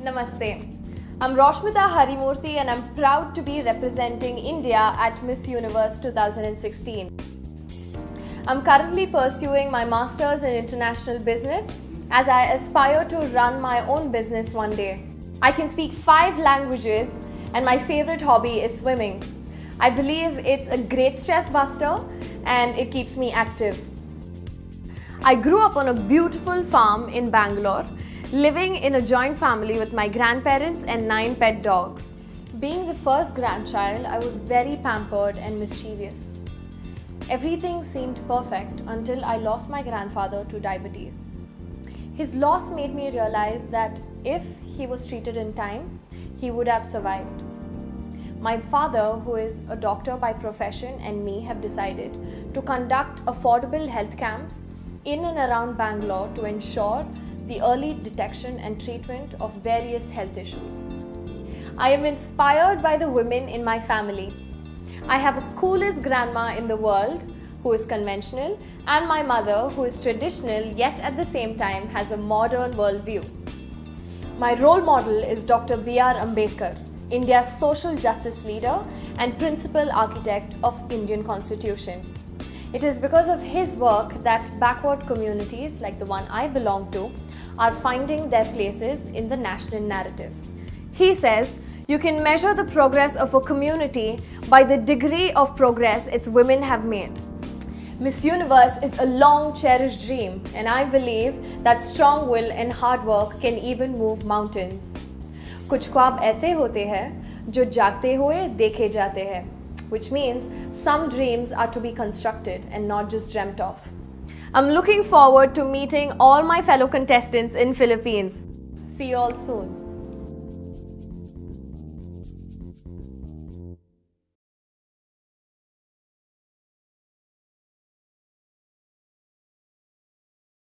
Namaste. I'm Roshmita Harimurthy and I'm proud to be representing India at Miss Universe 2016. I'm currently pursuing my Masters in International Business as I aspire to run my own business one day. I can speak 5 languages and my favorite hobby is swimming. I believe it's a great stress buster and it keeps me active. I grew up on a beautiful farm in Bangalore, living in a joint family with my grandparents and 9 pet dogs. Being the first grandchild, I was very pampered and mischievous. Everything seemed perfect until I lost my grandfather to diabetes. His loss made me realize that if he was treated in time, he would have survived. My father, who is a doctor by profession, and me have decided to conduct affordable health camps in and around Bangalore to ensure the early detection and treatment of various health issues. I am inspired by the women in my family. I have the coolest grandma in the world who is conventional and my mother who is traditional yet at the same time has a modern worldview. My role model is Dr. B.R. Ambedkar, India's social justice leader and principal architect of Indian Constitution. It is because of his work that backward communities like the one I belong to are finding their places in the national narrative. He says, you can measure the progress of a community by the degree of progress its women have made. Miss Universe is a long cherished dream and I believe that strong will and hard work can even move mountains. कुछ ख्वाब ऐसे होते हैं जो जागते हुए देखे जाते हैं, which means some dreams are to be constructed and not just dreamt of. I'm looking forward to meeting all my fellow contestants in Philippines. See you all soon.